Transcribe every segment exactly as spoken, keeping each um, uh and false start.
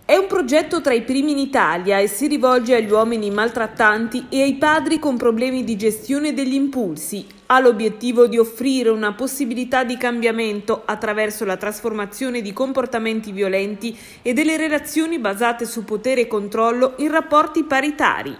È un progetto tra i primi in Italia e si rivolge agli uomini maltrattanti e ai padri con problemi di gestione degli impulsi. Ha l'obiettivo di offrire una possibilità di cambiamento attraverso la trasformazione di comportamenti violenti e delle relazioni basate su potere e controllo in rapporti paritari.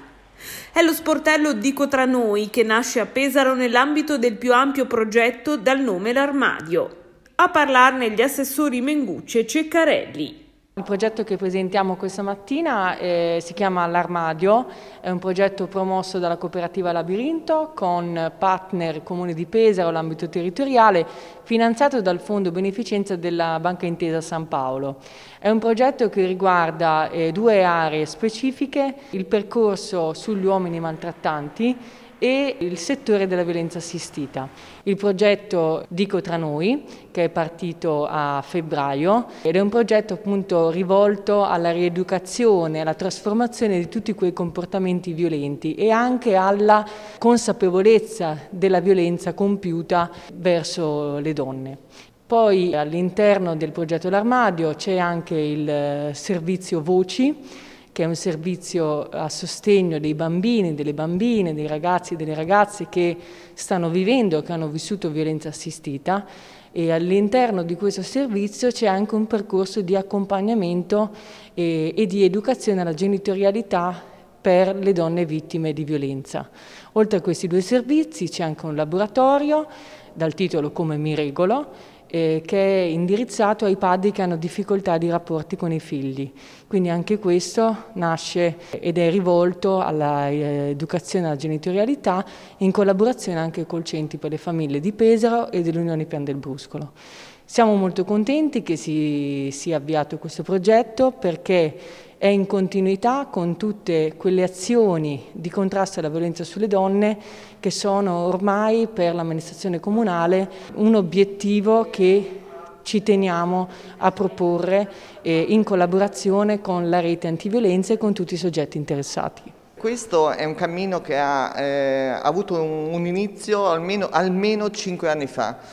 È lo sportello Dico tra noi che nasce a Pesaro nell'ambito del più ampio progetto dal nome L'Armadio. A parlarne gli assessori Mengucci e Ceccarelli. Il progetto che presentiamo questa mattina eh, si chiama L'Armadio, è un progetto promosso dalla cooperativa Labirinto con partner Comune di Pesaro, l'ambito territoriale, finanziato dal Fondo Beneficenza della Banca Intesa San Paolo. È un progetto che riguarda eh, due aree specifiche, il percorso sugli uomini maltrattanti e il settore della violenza assistita. Il progetto Dico tra noi, che è partito a febbraio, ed è un progetto appunto rivolto alla rieducazione, alla trasformazione di tutti quei comportamenti violenti e anche alla consapevolezza della violenza compiuta verso le donne. Poi all'interno del progetto L'Armadio c'è anche il servizio Voci, che è un servizio a sostegno dei bambini, delle bambine, dei ragazzi e delle ragazze che stanno vivendo, che hanno vissuto violenza assistita, e all'interno di questo servizio c'è anche un percorso di accompagnamento e, e di educazione alla genitorialità per le donne vittime di violenza. Oltre a questi due servizi c'è anche un laboratorio dal titolo Come mi regolo, Eh, che è indirizzato ai padri che hanno difficoltà di rapporti con i figli. Quindi anche questo nasce ed è rivolto all'educazione alla genitorialità in collaborazione anche col Centri per le Famiglie di Pesaro e dell'Unione Pian del Bruscolo. Siamo molto contenti che si sia avviato questo progetto perché è in continuità con tutte quelle azioni di contrasto alla violenza sulle donne che sono ormai per l'amministrazione comunale un obiettivo che ci teniamo a proporre eh, in collaborazione con la rete antiviolenza e con tutti i soggetti interessati. Questo è un cammino che ha eh, avuto un, un inizio almeno, almeno cinque anni fa.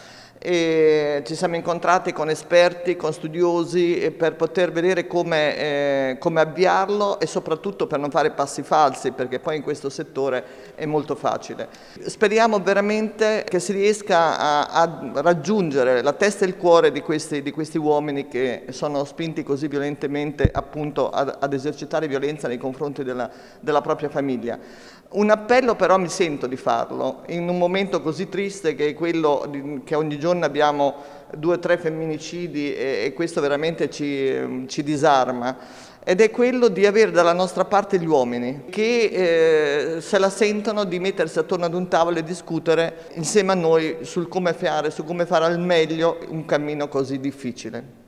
E ci siamo incontrati con esperti, con studiosi per poter vedere come, eh, come avviarlo e soprattutto per non fare passi falsi, perché poi in questo settore è molto facile. Speriamo veramente che si riesca a, a raggiungere la testa e il cuore di questi, di questi uomini che sono spinti così violentemente appunto ad, ad esercitare violenza nei confronti della, della propria famiglia. Un appello però mi sento di farlo in un momento così triste che è quello di, che ogni giorno abbiamo due o tre femminicidi e, e questo veramente ci, ci disarma, ed è quello di avere dalla nostra parte gli uomini che eh, se la sentono di mettersi attorno ad un tavolo e discutere insieme a noi sul come fare, su come fare al meglio un cammino così difficile.